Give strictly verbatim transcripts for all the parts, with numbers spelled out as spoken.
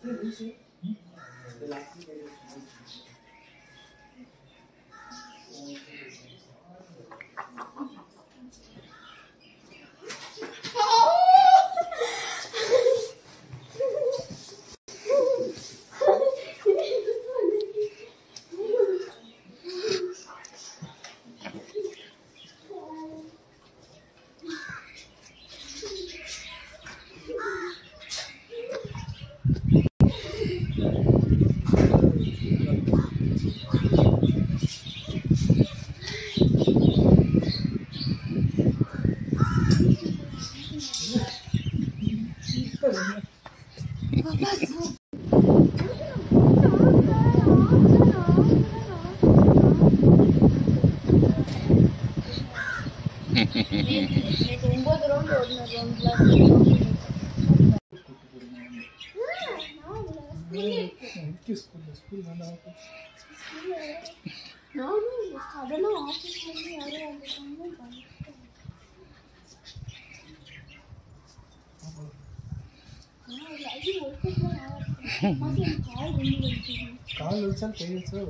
கால் வச்சால் கை வச்சா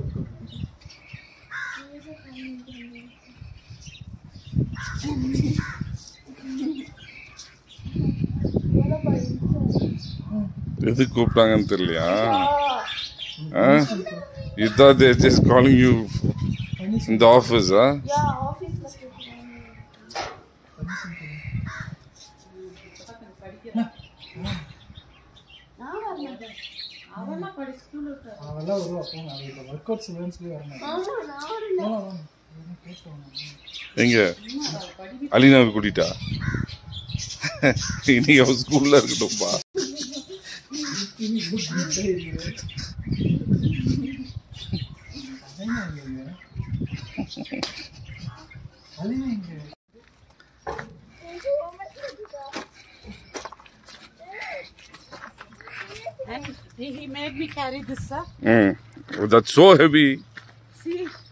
எதுக்கு கூப்பிட்டாங்கன்னு தெரியலையா? You thought they're just calling you in the office, huh? Yeah, office. எங்க அலினாவை கூட்டிட்டா? இன்னைக்கு அவ ஸ்கூல்ல இருக்கட்டும்பா. And he made me carry this, sir. Mm. Oh, that's so heavy. See?